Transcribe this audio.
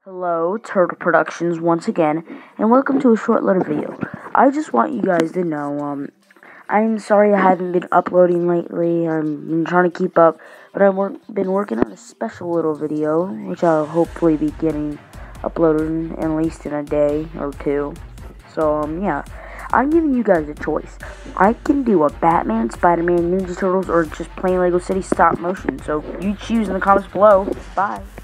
Hello, Turtle Productions once again, and welcome to a short little video. I just want you guys to know, I'm sorry I haven't been uploading lately. I've been trying to keep up, but I've been working on a special little video, which I'll hopefully be getting uploaded at least in a day or two. So, yeah, I'm giving you guys a choice. I can do a Batman, Spider-Man, Ninja Turtles, or just plain Lego City stop motion. So, you choose in the comments below. Bye.